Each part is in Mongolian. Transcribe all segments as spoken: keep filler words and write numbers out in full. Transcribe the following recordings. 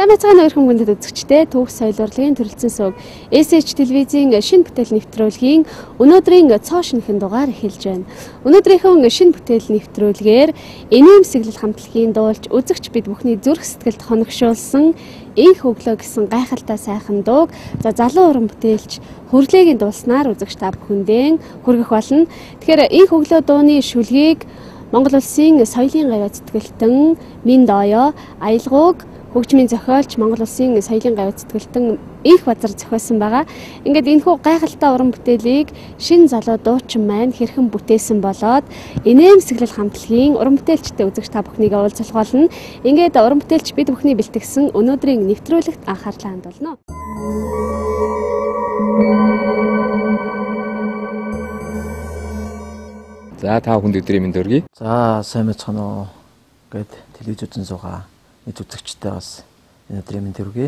Сайн байцгаана уу хүмүүст үзэгчдээ Түүх соёл урлагийн төрөлцсөн сүг эс эйч телевизийн шинэ бүтээл нэвтрүүлгийн өнөөдрийн цоо шинэхэн дугаар эхэлж байна. Өнөөдрийнхөө шинэ бүтээл нэвтрүүлгээр инээмсэглэл хамтлагийн дуулж үзэгч бид бүхний зүрх сэтгэлд хоногшуулсан Инх өглөө гэсэн гайхалтай сайхан дууг за залуу уран бүтээлч Хөрлөөгийн дуулснаар үзэгч та бүхэндээ хүргэх болно. Тэгэхээр Инх өглөө дууны шүлгийг Монгол Улсын соёлын гавьяа зэтгэлтэн Минд Оёо аялгауг хөгжмийн зохиолч Монгол Улсын соёлын гавьяа зэтгэлтэн Инх Базар зохиосон байгаа. Ингээд энэхүү гайхалтай уран бүтээлийг шинэ залуу дуучин маань хэрхэн бүтээсэн болоод инээмсэглэл хамтлагийн уран бүтээлчтэй үзэгч та бүхнийг уулзах болно. Ингээд уран бүтээлч бид бүхний бэлтгэсэн өнөөдрийн нэвтрүүлэгт анхаарлаа хандуулна. За та бүхэнд өдрийн мэнд хүргэе. За сайн мэцхан уу гэд телевиз үзэн суугаа нэг үзэгчтэй бас энэ өдрийн мэнд хүргэе.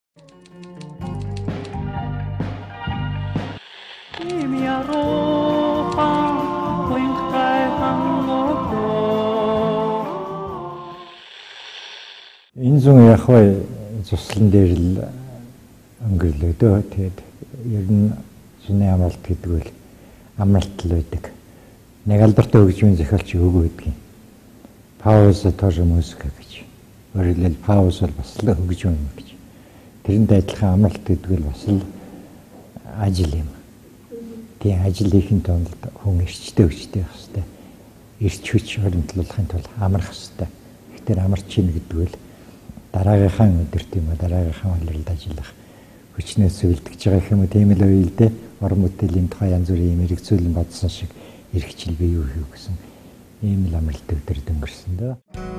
Энэ зүүн яг бай цуслан дээр л өнгөрлөдөө тэгээд ер нь зүүнний амралт гэдэг бол амралт л байдаг. Нэг алдартай хөгжмийн зохиолч өгөө гэдгийг пауза тоже музыка гэж. Өөрөлдөл пауз бол бас л хөгжим юм гэж. Тэрэнд адилхан амралт гэдэг нь бас л ажил юм. Тийм ажил хийхин тулд хүн эрчтэй хүчтэй байх хэрэгтэй. Эрч хүч хөрөмтлүүлэхин тулд амрах хэрэгтэй. Гэхдээ амарч чинь гэдэг нь дараагийнхаа өдөрт юм а дараагийнхаа үйлрэлд ажиллах хүчнээс үлдэж байгаа юм уу тийм л үедээ уран бүтээлийн тухай янз бүрийн юм хэрэгцүүлэн бодсон шиг эрхчил бий юу гэсэн ийм л амралт өдөр өнгөрсөн дөө.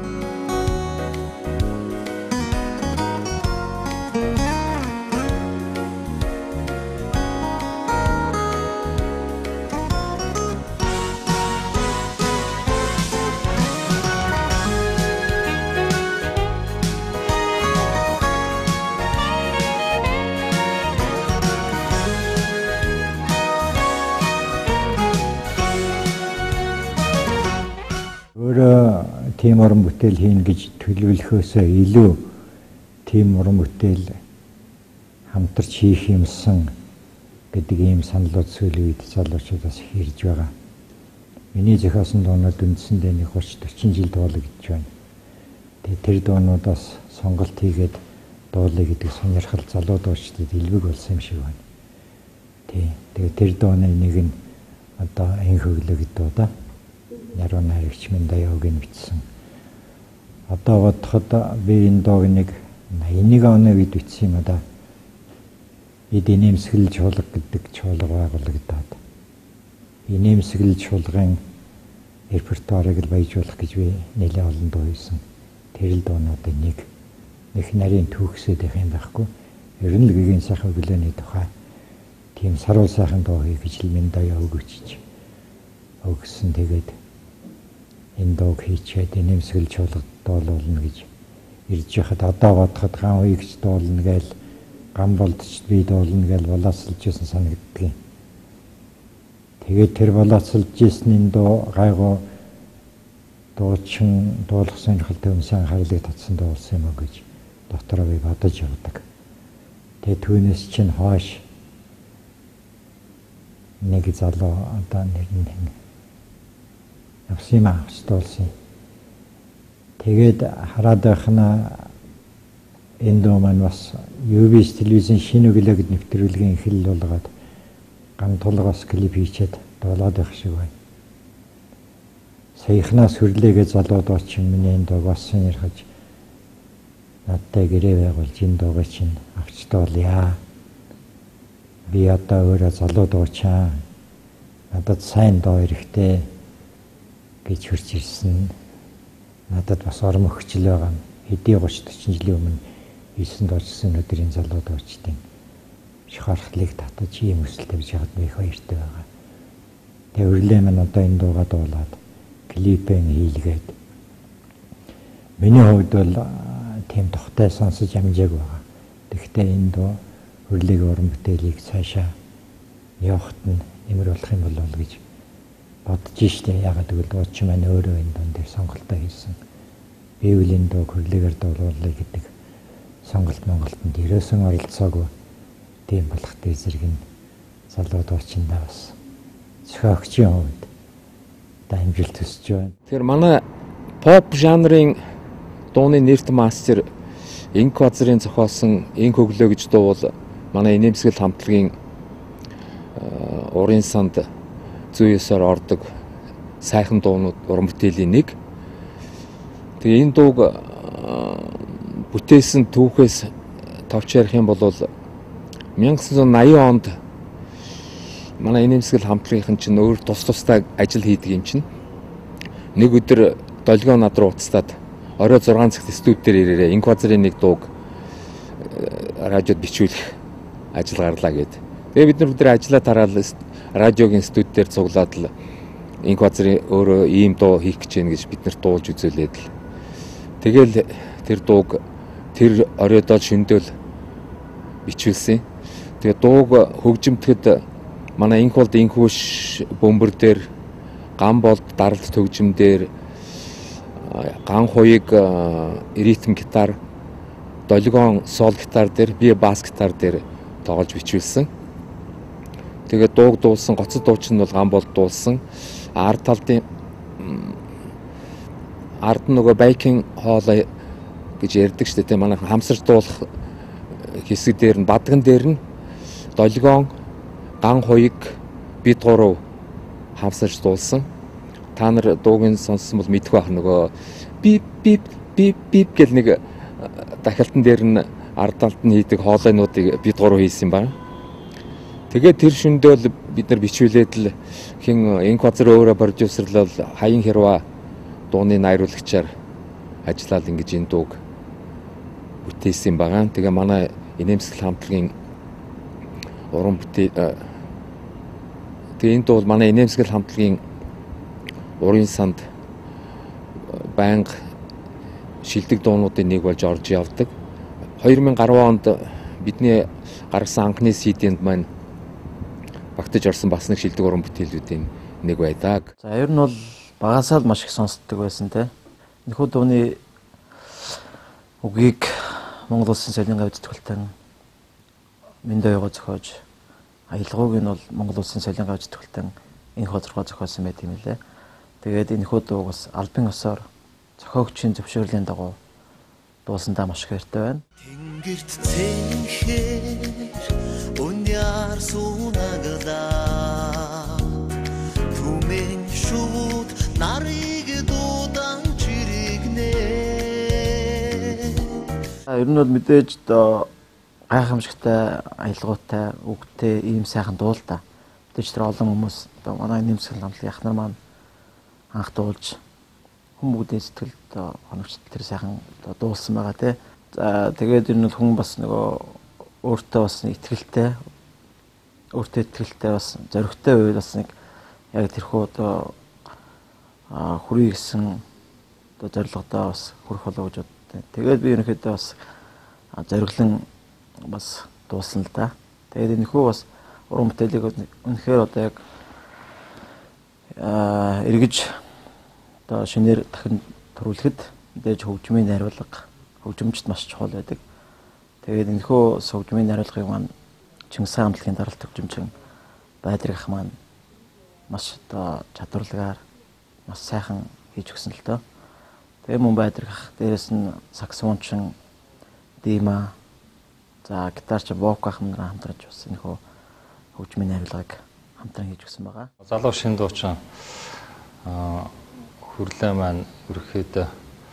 Өөрөө тийм уран бүтээл хийн гэж төлөвлөхөөсөө илүү тийм уран бүтээл хамтарч хийх юмсан гэдэг ийм саналууд сүүлийн үед залуучуудаас ирж байгаа. Миний зохиосон дуунууд үндсэндээ нэг гурван дөрвөн жил дуулагдж байна. Тэгээд тэр дуунуудаас сонголт хийгээд дуулъя гэдэг сонирхол залуу дуучдад илбэг болсон юм шиг байна. Тий. Тэгээд тэр дууны нэг нь одоо Инх өглөө гэдэг дуу да. Яруу найрагч Минд Оёогийн бичсэн. Одоо бодоход би энэ дууг нэг найман нэг оны үед бичсэн юм да. Эд инээмсэглэл чуулга гэдэг чуулга байгуулагдаад. Инээмсэглэл чуулгын репертуарыг л баяжуулах гэж би нэлээд олон дуу хийсэн. Тэр л дуунуудын нэг их нарийн түүхсэд байх юм байхгүй. Ер нь л гэгийн сайхан өглөөний тухай тийм саруул сайхан дуу хий гэж л Минд Оёо өгч. Өгсөн тэгээд энэ дууг хийчихэд инээмсэглэл чуулгад дуулуулна гэж ирж яхад одоо бодоход ган үеигч дуулна гээл ган болдч би дуулна гээл болоосолж ирсэн санагддаг юм. Тэгээд тэр болоосолж ирсэн дуу гайгүй дуучин дуулах сонирхолтой юмсан харлыг татсан дуу болсон юм а гэж дотороо би бодож явдаг. Тэгээд түүнээс чинь хойш нэг залуу одоо нэг нэг авсан австуулсан. Тэгээд хараад байхна энэ дуу маань бас ю би эс телевизийн шинэ өглөө гэд нэвтрүүлгийн эхлэл болгоод ган тулгаас клип хийчихэд дуулаад байх шиг байна. Саяхнаас Хөрлөөгийн залуу дуучин миний энэ дууг бас сонирхож надтай гэрээ байгуулж энэ дуугаа чинь авч дуулъя. Би одоо өөрөө залуу дуучаа. Надад сайн дуу хэрэгтэй гэж хурж ирсэн. Надад бас орон өгчл байгаа. Хэдий гурван дөрвөн жилийн өмнө хийсэн дуучсан өдрийн залуу дуучдын шихархлыг татаж ийм өсөлт тавьж яхад би их баяртай байгаа. Тэгээ өрлөө маань одоо энэ дуугаа дуулаад клипэн хийлгээд миний хувьд бол тийм тогтой сонсож амжааг байгаа. Тэгэхдээ энэ дуу өрлөгийн уран бүтээлийг цаашаа явахт нь нэмэр болох юм болов гэж бодож штэ. Ягаад гэвэл дуучин маань өөрөө энэ дунд дээр сонголтоо хийсэн. Би үл энэ дуу Хөрлөөгээр дуулуулъя гэдэг сонголт Монголд ирээсэн оролцоогүй тийм болохтэй зэрэг нь залуу дуучиндаа бас зохиогчийн хувьд дамжуулт төсөж байна. Тэгэхээр манай pop жанрын дууны нэрт мастер Инк Базрын зохиосон Инк өглөө гэж дуу бол манай инээмсэглэл хамтлагийн урын санд зүйсээр ордог сайхан дуунууд уран бүтээлийн нэг. Тэгээ энэ дууг бүтээсэн түүхээс товч ярих юм бол мянга девятьсот восемьдесят онд манай инээмсэглэл хамтлагийнхан чинь өөр тус тустай ажил хийдэг юм чинь. Нэг өдөр долгио над руу уцтаад орой зургаан цагт студид дээр ирээрээ Инк Базрын нэг дууг радиод бичүүлэх ажил гарлаа гэд. Тэгээ бид нар өдөр ажиллаа тараад радиогийн студид дээр цуглаад л Инк Базрын өөрөө ийм дуу хийх гэж байна гэж бид нарт дуулж үзүүлээд л. Тэгэл тэр дууг тэр оройдоо шөндөөл бичүүлсэн. Тэгээ дууг хөгжимтэд манай Инк болд инхүүш бөмбөр дээр, ган болд даралт төгжим дээр, ган хуйг ритм гитар, долгион сол гитар дээр, би бас гитар дээр тоглож бичүүлсэн. Тэгээ дууг дуулсан, гоцод дуучин нь бол ган болд дуулсан. Ард талдын ард нөгөө байкинг хоол гэж ярьдаг шүү дээ. Манай хамсарч дуулах хэсэг дээр нь бадган дээр нь долгион, ган хуйг бид гурав хамсарч дуулсан. Та нар дууг нь сонссон бол мэдэх байх нөгөө бип бип бип бип гэл нэг дахиалтан дээр нь ард талд нь хийдэг хоолойнуудыг бид гурав хийсэн байна. Тэгээд тэр шөндөөл бид нар бичүүлээд л хин Инк Базар өөрөө продюсерлол Хаян Хэрва дууны найруулагчаар ажиллаад ингэж энэ дууг бүтээсэн байгаа. Тэгээ манай инээмсэглэл хамтлагийн уран бүтээл тэгээ энэ дуу бол манай инээмсэглэл хамтлагийн урын санд байнга шилдэг дуунуудын нэг болж орж явдаг. две тысячи десять онд бидний гаргасан анхны си-дэнд маань багтаж орсон бас нэг шилдэг уран бүтээлүүдийн нэг байдаг. За ер нь бол багасаа л маш их сонсдог байсан те. Энэхүү дууны үгийг Монгол Улсын соёлын гавь зэтгүүлтэн Миндэ Ойгоо зохиож, аялгауг нь бол Монгол Улсын соёлын гавь зэтгүүлтэн Инк Базар зохиосон байт юм лээ. Тэгээд энэхүү дууг бас албан ёсоор зохиогчийн зөвшөөрлийн дагуу дуулсандаа маш их баяртай байна. Тэнгэрт цэнхээр уняар суунаглаа түмэн шууд нарыг дуудан чирэгнэ. Ер нь бол мэдээж одоо гайхамшигтай, аялгаутай, үгтэй ийм сайхан дуул та. Мэдээж тэр олон хүмүүс одоо манай нэмсгэл хамтлагийн ах нар маань анх дуулж хүмүүдийн сэтгэлд одоо хоногч тэр сайхан одоо дуулсан байгаа тий. За тэгээд ер нь хүн бас нөгөө өөртөө бас нэг итгэлтэй, өөртөө итгэлтэй бас зоригтой байвал бас нэг яг тэрхүү одоо хүрээ гэсэн одоо зорилгодоо бас хүрэх болоо гэж боддог. Тэгээд би ерөнхийдөө бас зориглон бас дуулсан л да. Тэгээд энэхүү бас уран бүтээлийг үнэхээр одоо яг эргэж одоо шинээр дахин төрүүлэхэд мэдээж хөгжмийн найруулга, хөгжимчд маш чухал байдаг. Тэгээд энэхүү хөгжмийн найруулгыг маань Чингис хаан хамтлагийн даралт хөгжимчин Байдрах ах маань маш одоо чадварлагаар маш сайхан хийж өгсөн л доо. Тэгээ мөн Байдрах ах дээрэс нь саксофончин Дима, за гитарч Вок ах нар хамтарч бас энэхүү хөгжмийн найруулгыг хамтран хийж өгсөн байгаа. Залуу шин дуучин аа хүрлээ маань ерөөхдөө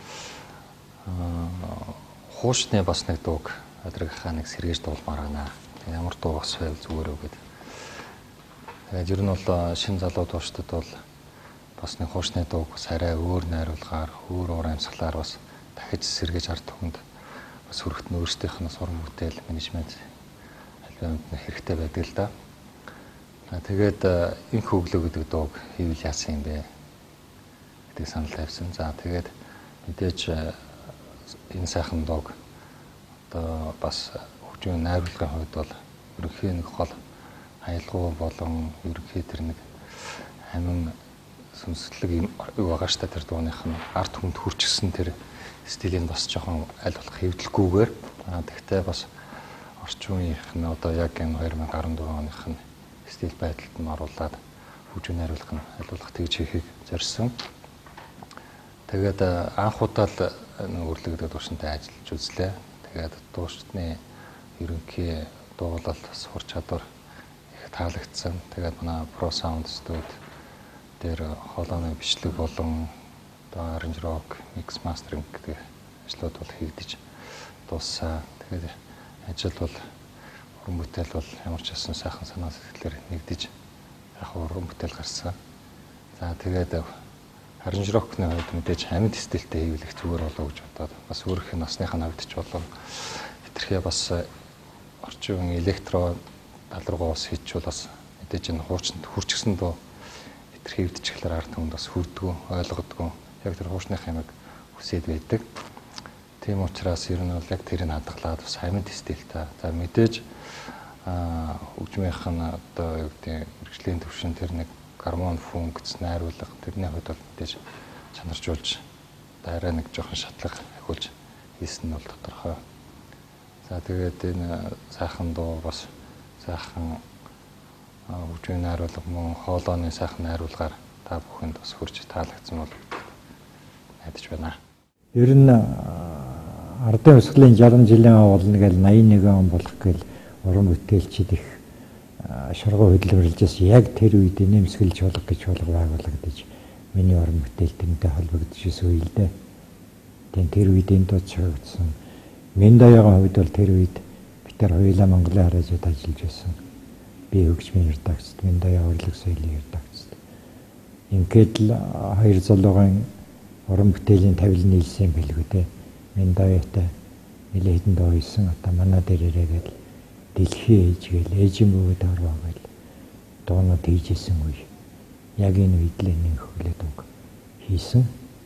хуучны бас нэг дууг Байдрах хааныг сэргээж дуулмаар байна. Ямар дуу бас байв зүгээр үгээд. Тэгээд ер нь бол шин залуу дуучдад бол бас нэг хуучны дууг бас арай өөр найруулгаар, өөр уур амьсгалаар бас дахиж сэргээж ард түмэнд бас хүрэгт нь өөрсдийнх нь уран бүтээл менежмент альбомд нь хэрэгтэй байдаг л да. Тэгээд Инк өглөө гэдэг дууг хийвэл яасан юм бэ гэдэг санал тавьсан. За тэгээд мэдээж энэ сайхан дууг одоо бас хөгжмийн найруулгын хувьд бол ерөнхий нэг гол аялгау болон ерөнхий тэр нэг амин сүнслэг юм байгаа штэ тэр дууных нь арт хүнд хүрчсэн тэр стилийн бас жоохон аль болох хэвдлэхгүйгээр тэгтээ бас орчин үеийнх нь одоо яг энэ two thousand fourteen оных нь стил байдалд нь оруулаад хөгжмийн хариулах нь аль болох тэгж хийхийг зорьсон. Тэгээд анх удаа л өрлөгдөд уушинтай ажиллаж үзлээ. Тэгээд дуучны ерөнхий дуулал сур чадвар их таалагдсан. Тэгээд манай Pro Sound Studio дээр хоолойны бичлэг болон одоо arrange-rock, mix mastering гэдэг ажлууд бол хийгдэж дууссан. Тэгээд ажил бол уран бүтээл бол ямар ч байсан сайхан санаа сэтгэлээр нэгдэж яг уран бүтээл гарсан. За тэгээд arrange-rock-ны хувьд мэдээж амьд стилтэй хийвлэх зүгээр болоо гэж бодоод бас өөрийнх нь насныхаа хувьд ч болон хэтэрхий бас орчин үеийн электро тал руугаа бас хийчихвэл бас мэдээж энэ хуучнд хурцгсан доо хэтэрхий хэвдчихлээр ард түмэнд бас хүрдгүү ойлгодгоо яг тэр хуучных юмыг хүсээд байдаг. Тийм учраас ер нь бол яг тэрийг хадгалаад бас амьд стилтэй. За мэдээж аа хөгжмийнх нь одоо юу гэдэг мэрэгжлийн төвшин тэр нэг гармон функц найруулга тэрний хувьд бол мэдээж чанаржуулж дараа нэг жоохон шатлах ахиулж хийсэн нь бол тодорхой. За тэгээд энэ сайхан дуу бас сайхан хөгжмийн найруулга мөн хоолойны сайхан найруулгаар та бүхэнд бас хүрч таалагдсан бол найдаж байна. Ер нь ардын өсгөлийн sixty жилийн болно гэж eighty-one он болох гэл уран бүтээлчид их шаргуу хөдөлмөрлөжс яг тэр үед нэмсгэл чуулга гэж чуулга байгуулагдаж миний уран бүтээл тэрнтэй холбогдож исэн үйл дээ. Тэн тэр үед энэ дуу чигдсэн. Миндаягийн хувьд бол тэр үед бид тэр хоёулаа Монголын хараажид ажиллаж байсан. Би хөгжмийн редакцт, Миндаяа урлаг соёлын редакцт. Ингээд л хоёр залуугийн уран бүтээлийн тавилан нийлсэн байлгүй дээ. Миндаяатай нэлээд хэдэн дуу хийсэн. Одоо манай дээр ирээгээл дэлхий ээжгээл ээжин бөгөөд орвоо гэл дуунууд хийжсэн үе. Яг энэ үед л нэг хөлөө дуу хийсэн.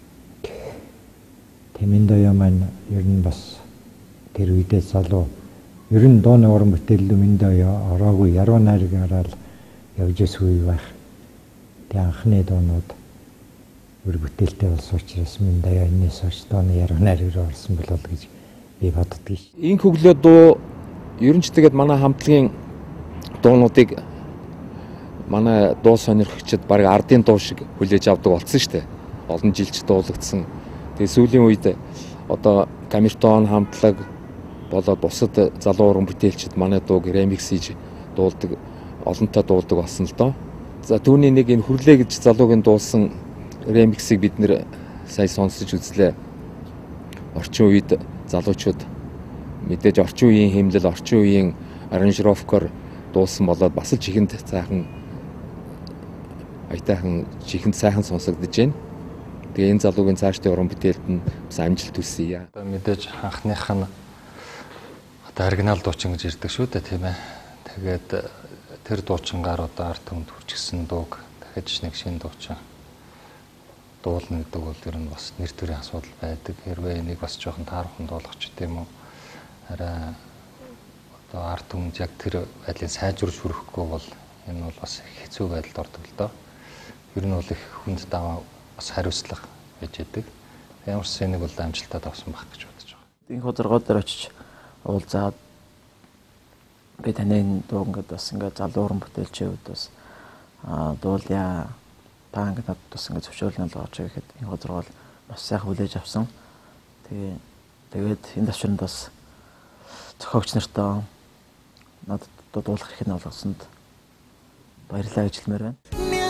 Тэмэндаяа маань ер нь бас тэр үедээ залуу ер нь дууны уран бүтээлд Миндаяа ороогүй яруу найраг хараад явж исэн үе байх. Тэг анхны дуунууд өр бүтээлтэй болсон учраас Миндаяа энэс хойш дууны яруу найраг орсон болол гэж би боддгийг. Инх өглөө дуу ер нь ч тэгээд манай хамтлагийн дуунуудыг манай дуу сонирхогчид баг ардын дуу шиг хүлээж авдаг болсон шүү дээ. Олон жилч дуулагдсан. Тэгээд сүүлийн үед одоо камертон хамтлаг болоод бусад залуу уран бүтээлчид манай дууг ремикс хийж дуулдаг, олонтой дуулдаг болсон л доо. За түүний нэг энэ хүрлээ гэж залуугийн дуулсан ремиксийг бид нэр сая сонсож үзлээ. Орчин үед залуучууд мэдээж орчин үеийн хэмлэл, орчин үеийн аранжировкоор дуулсан болоод бас л чихэнд цаахан аятайхан чихэнд сайхан сонсогдож байна. Тэгээ энэ залуугийн цаашдын уран бүтээлд нь бас амжилт хүсье. Одоо мэдээж анхных нь одоо оригинал дуучин гэж ирдэг шүү дээ, тийм ээ. Тэгээд тэр дуучингаар одоо арт түмэнд хүрчсэн дууг дахиж нэг шинэ дуучин дуулна гэдэг бол ер нь бас нэр төрийн асуудал байдаг. Хэрвээ энийг бас жоохон таархан дуулах ч гэдэм үү. Арай одоо арт түмэнд яг тэр байдлыг сайжруулж хүрэхгүй бол энэ бол бас хэцүү байдалд ордог л доо. Ер нь бол их хүнд даваа бас хариуцлага гэж яддаг. Ямар ч нэг бол амжилтад авсан байх гэж бодож байгаа. Инх удиргоо дээр очиж уулзаад би таны дуу ингээд бас ингээд залуу уран бүтээлчийн хувьд бас аа дуулъя. Та ингээд надад бас ингээд зөвшөөрлөн л орж ирэхэд инх удиргоо бас сайхан хүлээж авсан. Тэгээ тэгээд энэ төвшөнд бас зохиогч нартай надад дуулах хэрэг нь олгосонд баярлалаа гэж хэлмээр байна.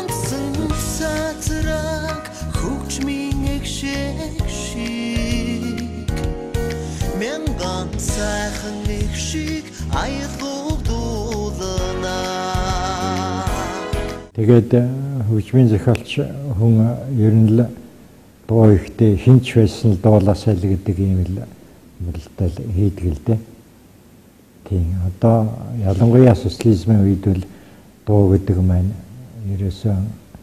Мянган сайхан нэг шиг аялуулна. Тэгээд хөгжмийн зохиолч хүн ер нь л дуу ихтэй хинч байсан л дуулаасай л гэдэг юм л мөрөлтөл хийдэг л дээ. Тийм одоо ялангуяа социализмын үед л дуу гэдэг маань ерөөсөө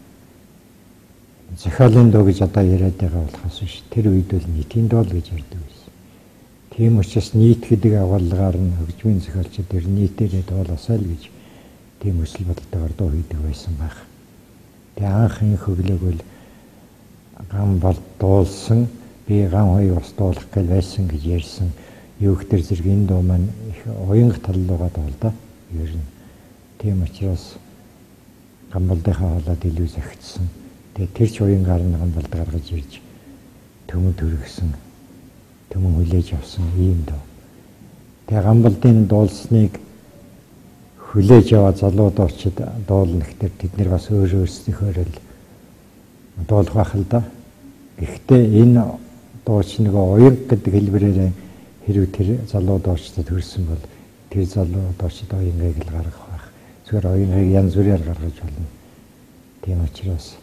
зохиолын дуу гэж одоо яриад байгаа болохоос биш. Тэр үед л нийтийн дуу гэж ярьдаг байсан. Тийм учраас нийт гэдэг агуулгаар нь хөгжмийн зохиолчид ер нь нийтээрээ дуулаасай л гэж тийм өсөл бодолтойгоор дуу хийдэг байсан байх. Тэгээ анх энэ хөглөөг бол гам бол дуулсан. би ган хоёрыг бас дуулах гэж байсан гэж ярьсан. Юу ихтер зэрэг энэ дуу маань их уянга тал руугаа дуулда. Ер нь тийм учраас гамбалдынхаа хоолойд илүү захицсан. Тэгээ тэр ч уянгаар нь гамбалд гаргаж ирж төмөн төргсөн. Төмөн хүлээж авсан ийм дуу. Тэгээ гамбалдын дуулсныг хүлээж аваад залуудууд дуулна гэхээр тэд нэр бас өөр өөрсдийнхөө л дуулах байх л да. Гэхдээ энэ дууч нэг уянг гэдэг хэлбэрээр хэрвээ тэр залуудуудад төрсэн бол тэр залуудууд уянгыг л гаргах байх. Зүгээр уянгыг янз бүрээр гаргаж болно. Тийм учраас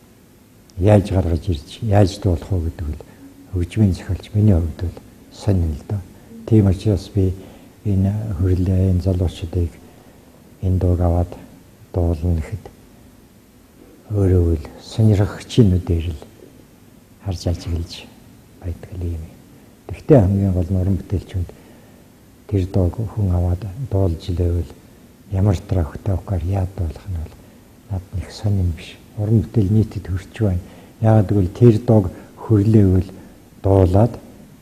яаж гаргаж ирж яаж дуулах вэ гэдэг нь хөгжмийн зохиолч миний хувьд бол сонин л да. Тийм учраас би энэ хөрлөө энэ залуучуудыг энэ дууг аваад дуулна гэхэд өөрөө л сонирхогчийн нүдээр л харж ажиглаж байдаг юм. Тэгвэл хамгийн гол нь уран бүтээлчүүд тэр дууг хүн аваад дуулж илээвэл ямар трахтай ухаар яад дуулах нь бол над нэг сонирм биш. Уран бүтээл нийтэд хүрч байна. Яагаад гэвэл тэр дууг хөрлөөвэл дуулаад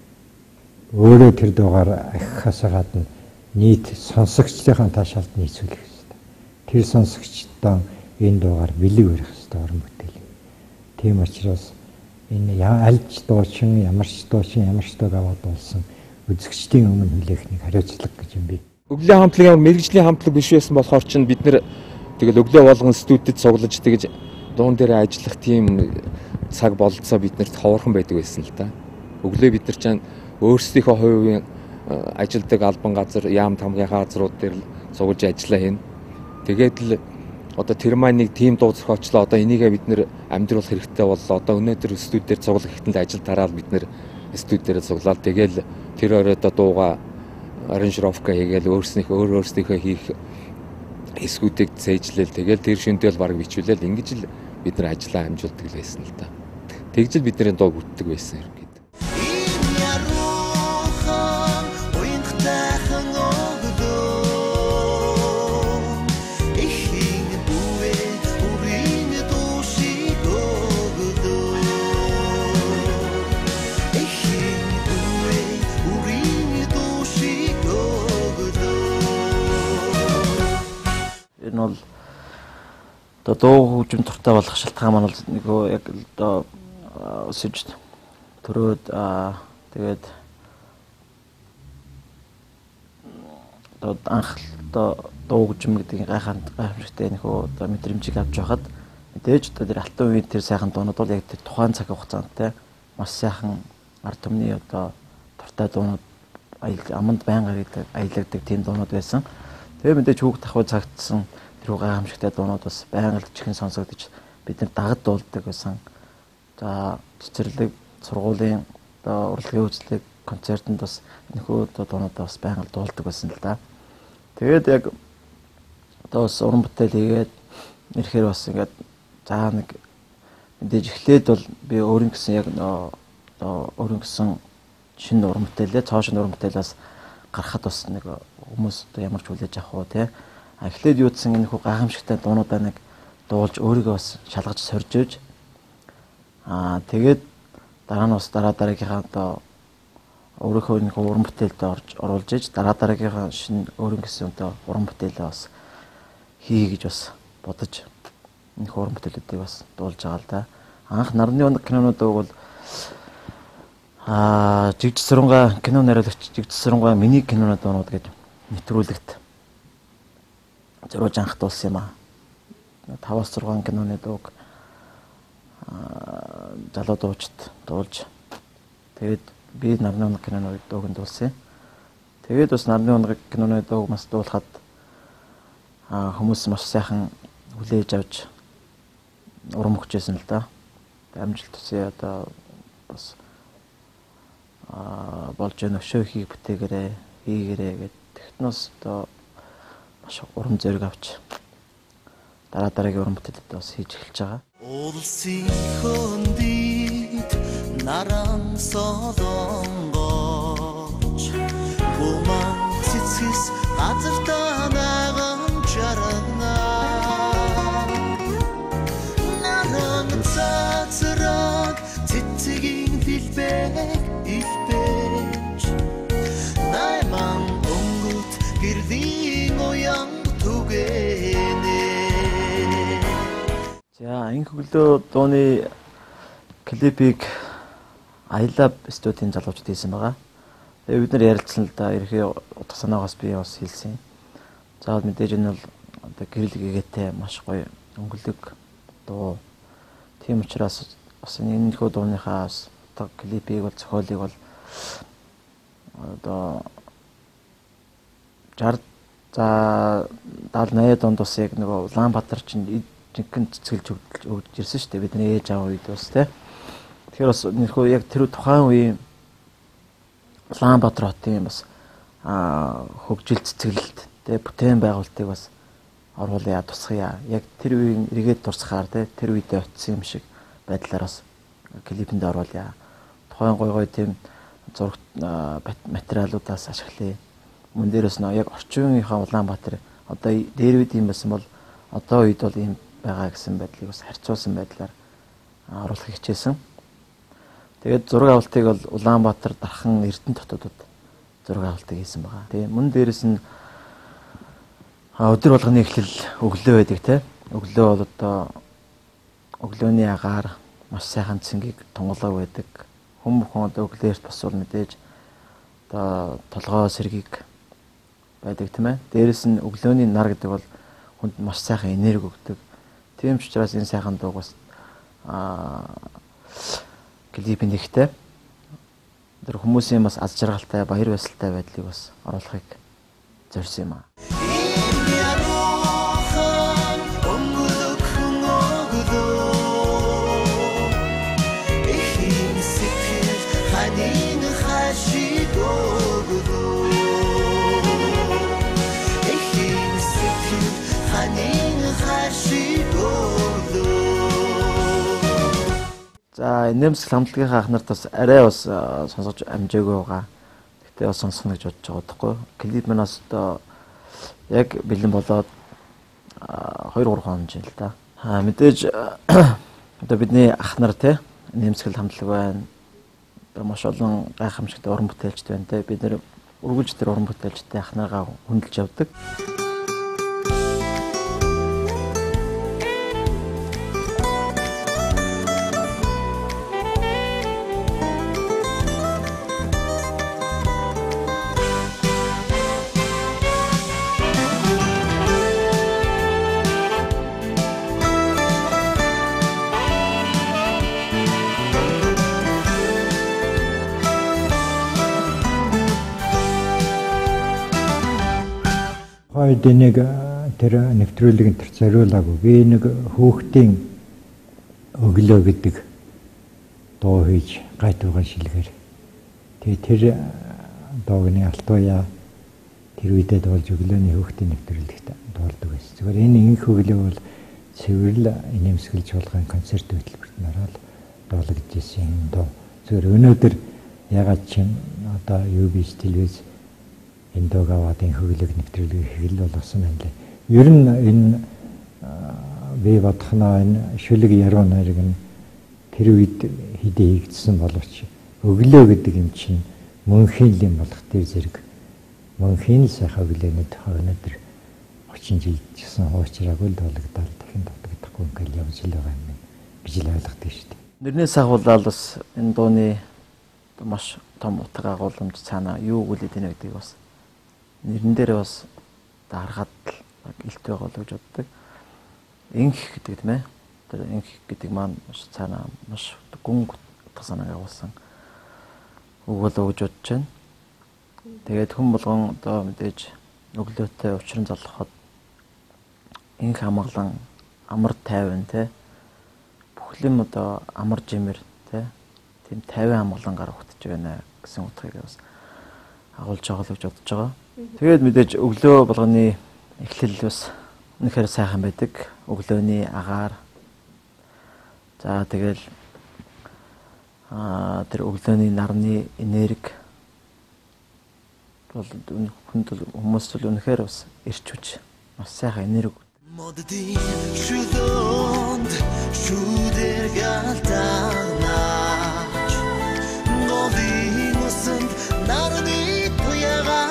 өөрөө тэр дуугаар ахихаас гадна нийт сонсогчдын таашаалд нийцүүлэх хэрэгтэй. Тэр сонсогчдоо энэ дуугаар бэлэг барих хэрэгтэй уран бүтээл. Тийм учраас энэ альж дуучин, ямар ч дуучин, ямар ч дууг аваад дуулсан үзэгчдийн өмнө хүлээх нэг хариуцлага гэж юм би. Өглөө хамтлаг ямар мэрэгжлийн хамтлаг биш байсан болохоор ч бид нэр тэгэл өглөө болгон студид цуглаж тэгж дуун дээр ажиллах тийм цаг бололцоо биднэрт ховорхон байдаг байсан л да. Өглөө бид нар ч өөрсдийнхөө хувийн ажилдаг албан газар, яам тамгийнхаа газрууд дээр цуглаж ажиллаа хийн. Тэгээд л одоо тэр маань нэг тийм дуу зохиочлоо. Одоо энийгээ бид нэр амьдруулах хэрэгтэй боллоо. Одоо өнөөдөр студид дээр цуглах хэвтэн л ажил тараад бид нэр студид дээр цуглаад тэгэл тэр оройдоо дууга аранжировка хийгээл өөрснийхөө өөр өөрсдийнхөө хийх эсгүүдийг цээжлээл тэгэл тэр шөнөдөл баг бичүүлээл ингэж л бид нар ажиллаа амжуулдаг л байсан л да. Тэгж л бидний дуу бүтдэг байсан юм. Энэ бол одоо дуу хөгжим туртай болох шалтгаан маань бол нөгөө яг одоо өсөж төрөөд тэгээд одоо анх одоо дуу хөгжим гэдэг гайхамт гайхамшигтай нөхөө одоо мэдрэмжийг авч байхад мэдээж одоо тэр алтан үеийн тэр сайхан дуунууд бол яг тэр тухайн цаг хугацаанд маш сайхан ард түмний одоо туртай дуунууд аманд байнга аялагддаг тийм дуунууд байсан. Тэгээ мэдээж хүүхд тахуй цагтсан тэр гайхамшигтай дуунууд бас байнга л чихэн сонсогдож бид нар дагад дуулдаг байсан. За цэцэрлэг сургуулийн одоо урлагийн үйлчлэг концертанд бас нөхөө одоо дуунууд бас байнга л дуулдаг байсан л да. Тэгээд яг одоо бас уран бүтээл хийгээд ирэхээр бас ингээд заа нэг мэдээж эхлээд бол би өөрийн гэсэн яг одоо өөрийн гэсэн шинэ уран бүтээлээ цааш уран бүтээлээс гарахад бас нэг хүмүүс одоо ямар ч хүлээж авах уу те. А эхлээд юудсан энэ хүү гайхамшигтай дуунуудаа нэг дуулж өөрийгөө бас шалгаж сорж ээж аа тэгээд дараа нь бас дараа дараагийнхаа одоо өөрийнхөө нэг уран бүтээлд орж оруулж ээж дараа дараагийнхаа шинэ өөрийн гэсэн одоо уран бүтээлээ бас хий гэж бас бодож энэ уран бүтээлүүдийг бас дуулж байгаа л да. Анх нарны оног кинонуудыг бол аа жигж сурунгаа кино найруулагч жигж сурунгаа миний кинонууд онууд гэж нэвтрүүлэгт зориулж анх дуулсан юм аа. таваас зургаан киноны дууг аа залуу дуучид дуулж тэгээд би нарны оног киноны дууг дуулсан. Тэгээд бас нарны оног киноны дууг бас дуулахад аа хүмүүс маш сайхан хүлээж авч урам өгчээсэн л да. Амжилт төсөө одоо бас а болж өгнө шөөхийг бүтээгээрээ хийгээрээ гэд техноос одоо маш урам зориг авч дараа дараагийн уран бүтээлд бас хийж эхэлж байгаа. Улсын хөндийд наран солонгоч гуман цэцэс газартаа наган чарна наран цацраг цэцгийн дэлбээ За энэ хөглөө дууны клипийг Аялаб студийн залуучууд хийсэн байгаа. Тэгээ бид нар ярилцсан л да ерхий утга санаагаас би бас хэлсэн. За мэдээж энэ бол одоо гэрэл гэгээтэй маш гоё өнгөлөг дуу. Тийм учраас бас энэ хөө дууныхаа одоо клипийг бол зохиолыг бол одоо жар за даал найд онд бас яг нөгөө Улаанбаатар чинь жинхэнэ цэцгэлж өгдөж ирсэн шүү дээ. Бидний ээж аав үед бас тий. Тэгэхээр бас нэрхүү яг тэр тухайн үеийн Улаанбаатар хотын бас аа хөгжил цэцгэлэлт тий бүтээн байгуулалтыг бас оруулъя тусгая. Яг тэр үеийн эргээд дурсахаар тий тэр үедээ очсон юм шиг байдлаар бас клипэнд оруулъя. Тухайн гой гой тийм зураг материалуудаас ашиглая. Мөн дээрээс нь яг орчин үеийнхаа Улаанбаатар одоо дээр үед юм байсан бол одоо үед бол ийм байгаа гэсэн байдлыг бас харьцуулсан байдлаар оруулах хичээсэн. Тэгээд зураг авалтыг бол Улаанбаатар дархан Эрдэнэ хотуудад зураг авалтыг хийсэн байгаа. Тэгээ мөн дээрээс нь өдөр болгоны эхлэл өглөө байдаг те. Өглөө бол одоо өглөөний агаар маш сайхан цэнгийг тунгалаг байдаг. Хүн бүхэн одоо өглөөрт бас бол мэдээж одоо толгой сэргийг байдаг тийм ээ. Дээрээс нь өглөөний нар гэдэг бол хүнд маш сайхан энерги өгдөг. Тийм ч учраас энэ сайхан дууг бас аа клипийн нэгтэй тэр хүмүүсийн бас аз жаргалтай баяр баясгалтай байдлыг бас оруулахыг зорьсон юм аа. За нэмсэл хамтлагийн анхнарт бас арай бас сонсож амжаагүй байгаа. Гэтэ бас сонсох гэж бодож байгаа байхгүй. Клип манаас одоо яг бэлэн болоод хоёр гурван хон жил л да. Аа мэдээж одоо бидний анхнар те нэмсэл хамтлаг байна. Одоо маш олон гайхамшигтай уран бүтээлчд байна те. Бид нэр үргэлж тэр уран бүтээлчтэй анхнараа хөндлөж явдаг. Хойд нэг тэр нэвтрүүлгийн тэр зориулаагүй. Би нэг хүүхдийн өглөө гэдэг дуу хийж гайтуугаа шилгээр. Тэгээ тэр дууны алтууя тэр үедээ дуулж өглөөний хүүхдийн нэвтрүүлэгт дуулдаг байсан. Зүгээр энэ инх өглөө бол цэвэрл нэмсгэлж болгон концерт хөтөлбөрт нараад дуулагдчихсэн юм доо. Зүгээр өнөөдөр ягаад чинь одоо ю би эс телевиз энэ дууг аваад энэ хөглөг нэвтрүүлгийг хэл болгосон байна лээ. Ер нь энэ би бодхноо энэ шүлэг яруу найраг нь тэр үед хидээ хийгдсэн боловч өглөө гэдэг юм чинь мөнхийн юм болох тэр зэрэг мөнхийн сайхан өглөөнөд өнөөдөр очин жил гэсэн хуучраагүй л дуулагдаад дахин дуудагдахгүй ингээл явж л байгаа юм гэж л ойлгодог шүү дээ. Нэрнээс агуулаад бас энэ дууны маш том утга агуулмж цаана юу өгүүлээд байна гэдгийг бас нэрэн дээр бас дарахад илт байгаа л гэж боддог. Инх гэдэг тийм ээ. Тэр инх гэдэг маань маш цаана маш гүн утга санааг агуулсан үг болоо гэж бодож байна. Тэгээд хүн болгон одоо мэдээж өглөөтэй учран залхахад инх амгалан амар тайван тий бүхлэм одоо амар жимэр тий тийм тайван амгалангаар утж байна гэсэн утгыг бас агуулж байгаа л гэж бодож байгаа. Тэгээд мэдээж өглөө болгоны эхлэл бас үнэхээр сайхан байдаг. Өглөөний агаар. За тэгэл аа тэр өглөөний нарны энерги бол хүнд хүмүүс л үнэхээр бас ирч хүч маш сайхан энерги. Моддын шүлөнд шүдэр галтанаач новын усанд нарны туяга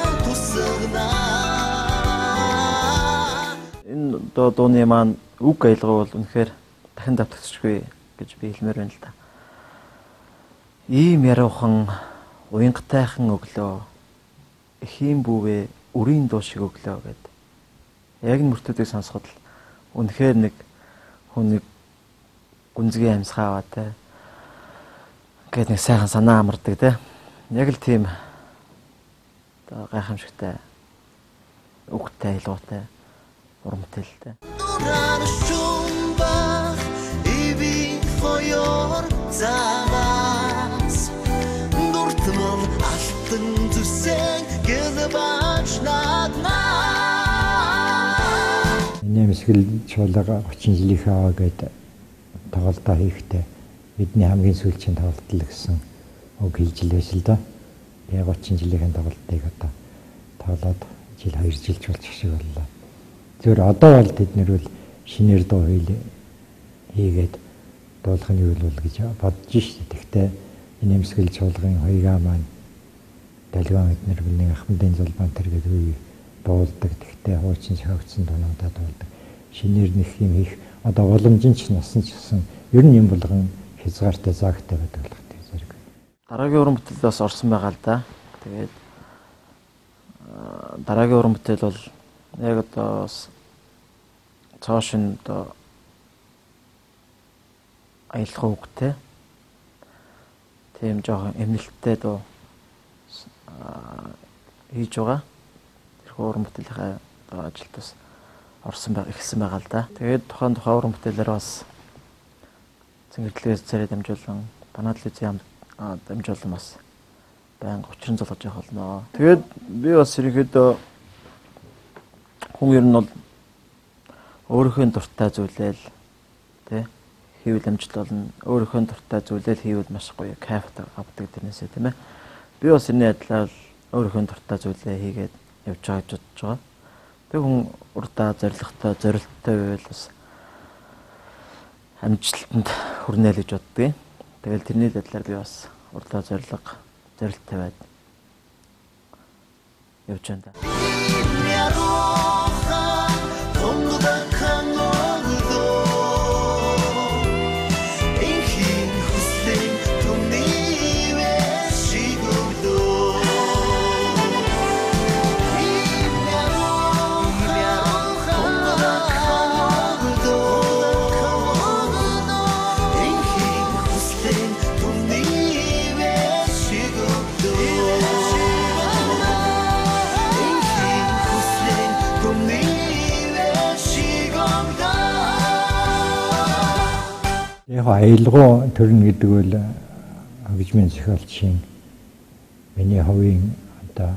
тусагнаа. Энэ дууны маань үг аялгаа бол үнэхээр дахин давтагдчихгүй гэж би хэлмээр байна л да. Ийм яруухан уянгатайхан өглөө эхийн бүүвэ үрийн дуу шиг өглөө гэд. Яг нь мөртүүдийг сонсоход л үнэхээр нэг хүн нэг гүнзгий амьсгаа аваад те. Гэт нэг сайхан санаа амардаг те. Яг л тийм одоо гайхамшигтай үгтэй илгуутай урамтэлтэй. Нэмсгэл чуулга очин жилийнхээ аваа гэдэг тоглолтоо хийхдээ бидний хамгийн сүүлчийн тоглолт гэсэн үг хэлж лээс л да. Яг очин жилийн тоглолтыг одоо тоглоод жил хоёр жил болчих шиг боллоо. Зөвөр одоо бол тэд нэр бол шинээр дуу хийгээд дуулах нь юу л гэж бодож шээ. Тэгтээ нэмсгэл чуулгын хоёраа маань Далган эднэр бүлний ахмадын зулбан тэргээд үе дуулдаг. Тэгтээ хуучин сахигдсан дуунуудаа дуулдаг. Шинээр нэг юм их одоо уламжин ч насан ч гэсэн ер нь юм болгон хязгаартай заагтай байдаг болох тийм зэрэг. Дараагийн уран бүтээл бас орсон байгаа л да. Тэгээд дараагийн уран бүтээл бол яг одоо цаашин одоо аялах үгтэй. Тийм жоохон эмнэлттэй доо хийж байгаа. Тэр уран бүтээлийн ажилд бас орсон байгаа ихсэн байгаа л да. Тэгээд тухайн тухайн уран бүтээлээр бас цэнгэрлэгээс царай дамжуулан, банаад телевизийн дамжуулан бас байнга учран золгож явах болно. Тэгээд би бас ерөнхийдөө хүн ер нь бол өөрийнхөө дуртай зүйлээл тий хийвэл амжилт болно. Өөрийнхөө дуртай зүйлээл хийвэл маш гоё кайф авдаг тэрнээсээ тийм ээ. Би бас энэ адилаар өөрийнхөө дуртай зүйлээ хийгээд явж байгаа гэж бодож байгаа. Тэг хүн урдаа зоригтой, зорилттой байвал бас амжилтанд хүрнэ л гэж боддгийг. Тэгэл тэрний адилаар би бас урдаа зориг, зорилттой байд явж байна. Яг аялгау төрн гэдэг бол хөгжмийн зохиолчийн миний хувийн одоо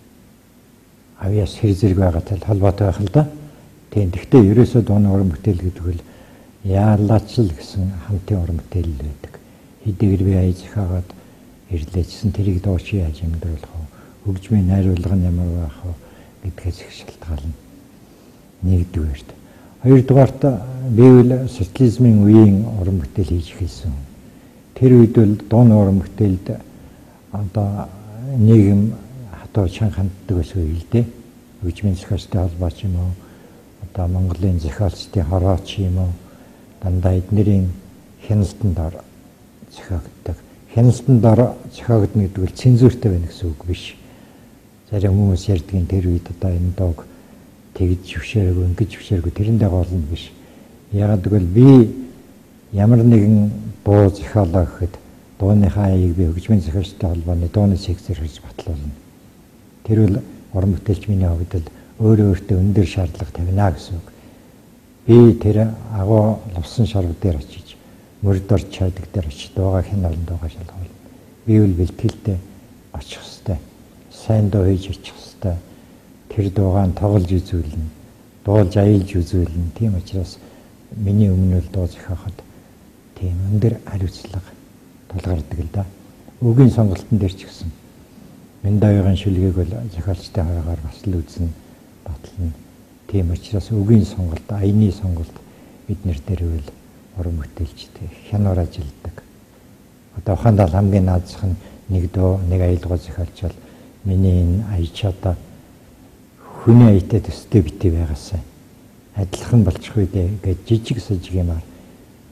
авьяас хэр зэрэг байгаатай холбоотой байх л да. Тийм. Гэхдээ ерөөсөө дууны уран бүтээл гэдэг бол яалаачл гэсэн хамтын уран бүтээл байдаг. Хэдийгээр би аяж хаагаад ирлээжсэн тэрийг дууч яаж амьдруулах вэ? Хөгжмийн найруулга нь ямар байх вэ гэдгээс их шалтгаална. Нэгдүгээрт. Хоёрдугаарт би бол социализмын үеийн уран бүтээл хийж хэлсэн. Тэр үед бол дууны уран бүтээлд одоо нийгэм хатуу чанга ханддаг байсан үе л дээ. Хөгжмийн зохиолчтой холбооч юм уу? Одоо Монголын зохиолчдын хорооч юм уу? Дандаа эднэрийн хяналтанд ор зохиогддог. Хяналтанд ор зохиогдно гэдэг бол цензуртэй байна гэсэн үг биш. Зарим хүмүүс ярьдгийн тэр үед одоо энэ дууг тэгж зөвшөөрөөгүй, ингэж зөвшөөрөөгүй тэрэндээ гол нь биш. Ягаад гэвэл би ямар нэгэн дуу зохиолоо гэхэд дууныхаа аяыг би хөгжмийн зохиолчтой холбооны дууны секцээр хийж батлуулна. Тэр бол уран бүтээлч миний хувьд л өөрөө өөртөө өндөр шаардлага тавина гэсэн үг. Би тэр агуу лувсан шарав дээр очиж, мөрдөр чайдаг дээр очиж дуугаа хэн олон дуугаа шалгуулна. Би бол бэлтгэлтэй очих хэвээр, сайн дуу хийж очих хэвээр. Тэр дуугаа тоглож үзүүлнэ, дуулж аялж үзүүлнэ. Тийм учраас миний өмнө л дуу зохиоход тийм өндөр хариуцлага тулгардаг л да. Үгийн сонголтын дээр ч гэсэн Мэндавигийн шүлгийг бол зохиолчтой хараагаар бас л үзнэ, батлна. Тийм учраас үгийн сонголт, аяны сонголт эднэр дээр үл уран бүтээлчтэй хянаар ажилдаг. Одоо ухаандаа хамгийн наазах нь нэг дуу, нэг аялгаа зохиолч бол миний энэ аяч одоо хүний аятай төстэй битээ байгаасаа адилхан болчих үү гэж жижиг сажиг юмар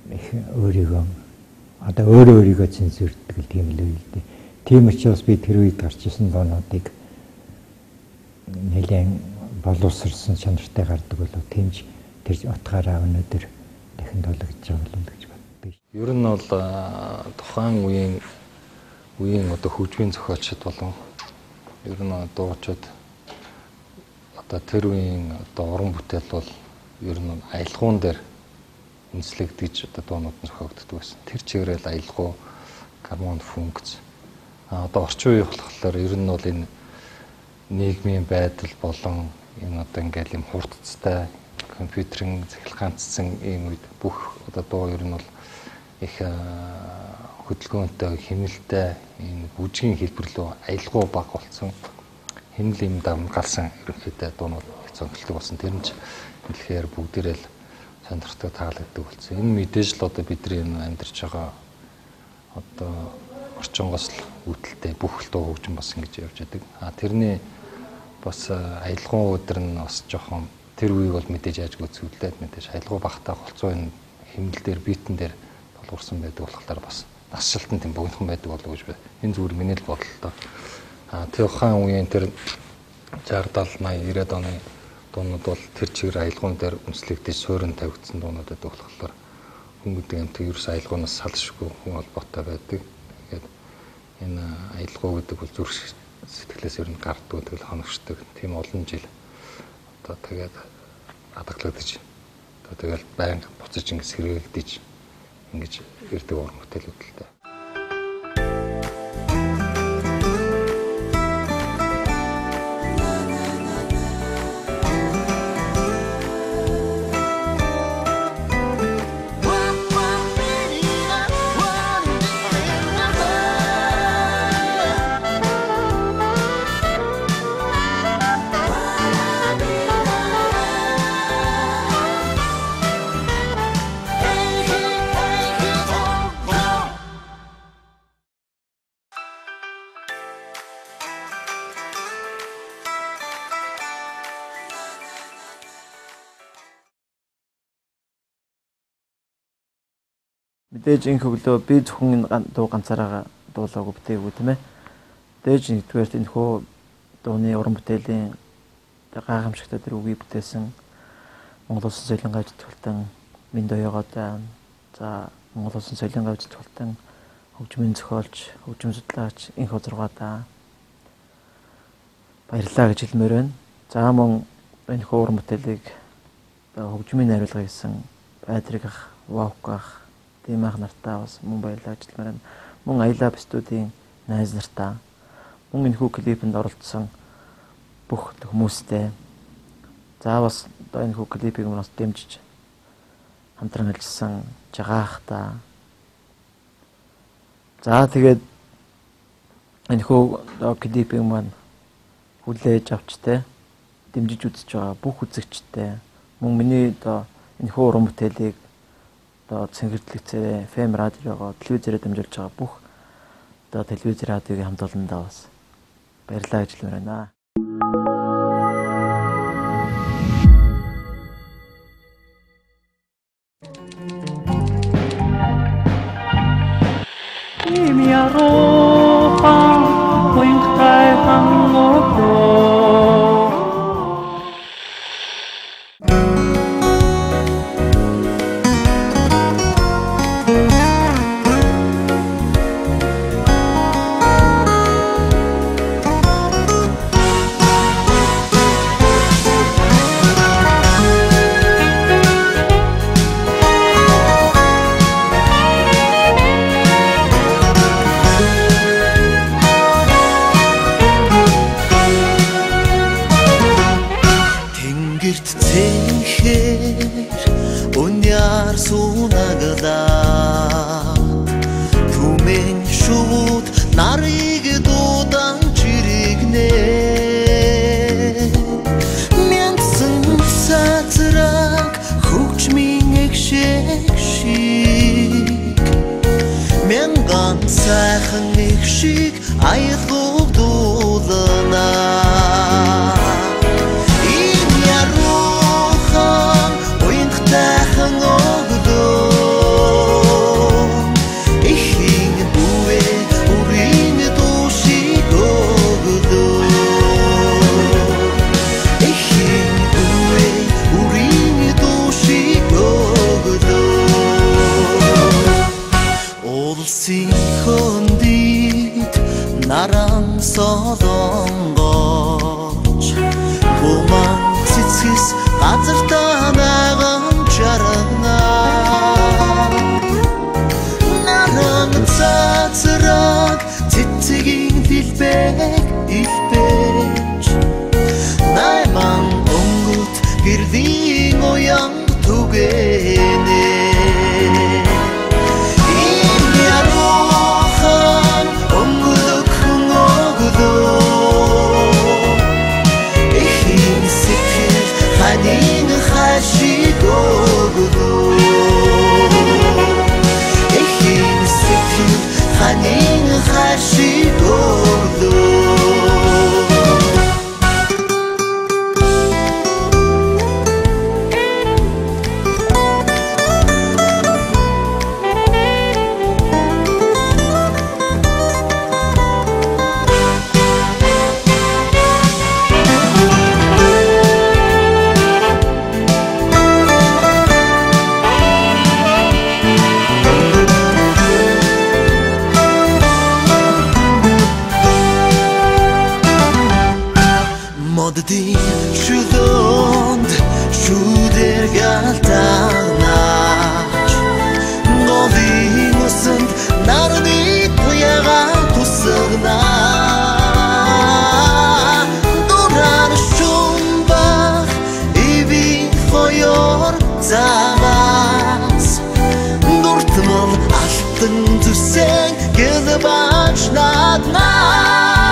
их өөрийгөө одоо өөрөө өөрийгөө цензурддаг тийм л үйл дээ. Тийм учраас би тэр үед гарч ирсэн доонуудыг нэлээд боловсрсан чанартай гардаг болов тэмж тэр утгаараа өнөөдөр дахин долгож байгаа болов гэж боддоо. Ер нь бол тухайн үеийн үеийн одоо хөгжмийн зохиолчид болон ер нь дуучид одоо тэр үеийн одоо уран бүтээл бол ер нь аялгуун дээр үндэслэгдэж одоо дуунууд нь зохиогддог байсан. Тэр чигээрэл аялгуу, гармон функц. А одоо орчин үеийн болохоор ер нь бол энэ нийгмийн байдал болон энэ одоо ингээл юм хурдцтай компьютерийн захирал ганцсан ийм үед бүх одоо дуу ер нь бол их хөдөлгөөнтэй, хэмнэлтэй энэ бүжгийн хэлбэр рүү аялгуу баг болсон. Хэмнэл юм дамгалсан ерөнхийдөө дуунууд их цогцолтой болсон. Тэр нь ч хэлэхээр бүгдээрээ л сонирхдаг таалагддаг болсон. Энэ мэдээж л одоо бидний энэ амьдарч байгаа одоо орчингоос л үүдэлтэй бүх л дуу хөгжим бас ингэж явж байдаг. А тэрний бас аялгуун өдөр нь бас жоохон тэр үеийг бол мэдээж яажгүй зүвлээд мэдээж аялгуу багтаа голцоо энэ хэмнэл дээр битэн дээр толгурсан байдаг болохоор бас нас шилтэн тийм богинохон байдаг болов уу гэж байна. Энэ зүгээр миний л бодол тоо. А тэр ухаан үеийн тэр шейсдесят, седемдесет, найман, девяносто оны дуунууд бол тэр чигээр аялгуун дээр үндэслэгдэж суурин тавигдсан дуунууд байдаг болохоор хүн гэдэг юм тэр ерөөс аялгуунаас салшгүй хүн холбоотой байдаг. Тэгээд энэ аялгуу гэдэг бол зүрх сэтгэлээс ер нь гарддаг, тэгэл хоногшдог. Тийм олон жил одоо тэгээд адаглагдаж одоо тэгэл байнга буцаж ингэ сэргээгдэж ингэж ирдэг уран бүтээлүүд л дээ. Мэдээж энэ хөглөө би зөвхөн дуу ганцаараа дуулаагүй бүтээгүй тийм ээ. Мэдээж нэгдүгээр энэ хөө дууны уран бүтээлийн гайхамшигтай тэр үгийг бүтээсэн Монгол Улсын соёлын гавьд төвлөлтөн Минд Оёгоотой за Монгол Улсын соёлын гавьд төвлөлтөн хөгжмийн зохиолч, хөгжим судлаач Инх Озургаадаа баярлалаа гэж хэлмээр байна. За мөн энэ хөө уран бүтээлийг хөгжмийн найруулга хийсэн Байдрыг ах, Вовк ах тийм ах нартаа бас мөн баярлалаа гэж хэлмээр байна. Мөн Аялаа студийн найз нартаа мөн энэ хүү клипэнд оролцсон бүх хүмүүстэй за бас энэ хүү клипийг мөн бас дэмжиж хамтран ажилласан жагаахтаа за тэгээд энэ хүү клипийг маань хүлээж авчтай дэмжиж үзэж байгаа бүх үзэгчтэй мөн миний одоо энэ хүү уран бүтээлийг одоо цэнгэрлэгцээрээ эф эм радиогоо телевизээрээ дамжуулж байгаа бүх одоо телевиз радиогийн хамт олондоо бас баярлалаа гэж хэлмээр байна. солонгоч Буман цэцгэс газартаа найган жаргана Наран цацраг цэцгийн дэлбэг илбэж Найман онгот гэрлийн уян түгэнэ Моддын шүлөнд шүдэр галтаанаач Нолын усанд нарны туяга тусагнаа Дуран шумбах ивин хойор загаас Дуртмал алтын түсэн гэлбач наднаа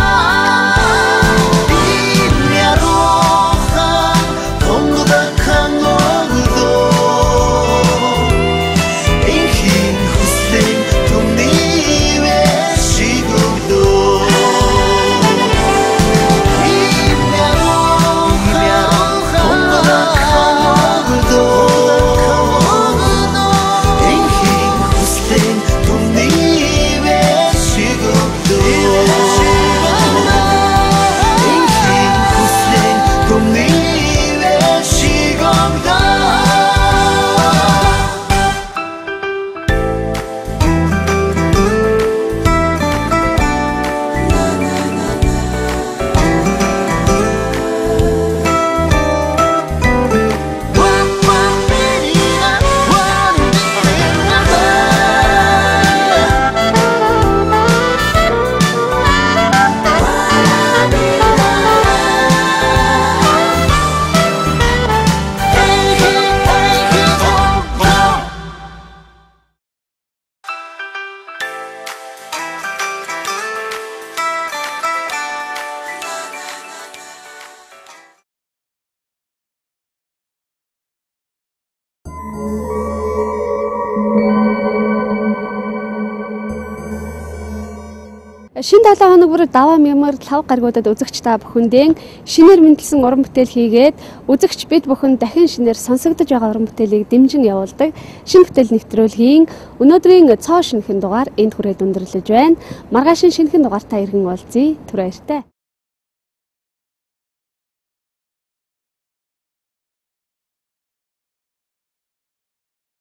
Шинэ долоо хоног бүр даваа мямар лав гаргуудад үзэгч та бүхэндээ шинээр мэдлсэн уран бүтээл хийгээд үзэгч бид бүхэн дахин шинээр сонсогдож байгаа уран бүтээлийг дэмжин явуулдаг шинэ бүтээл нэвтрүүлгийн өнөөдрийн цоо шинэхэн дугаар энд хүрээд өндөрлөж байна. Маргаашийн шинэхэн дугаартаа иргэн уулзъя. Түр баяртай.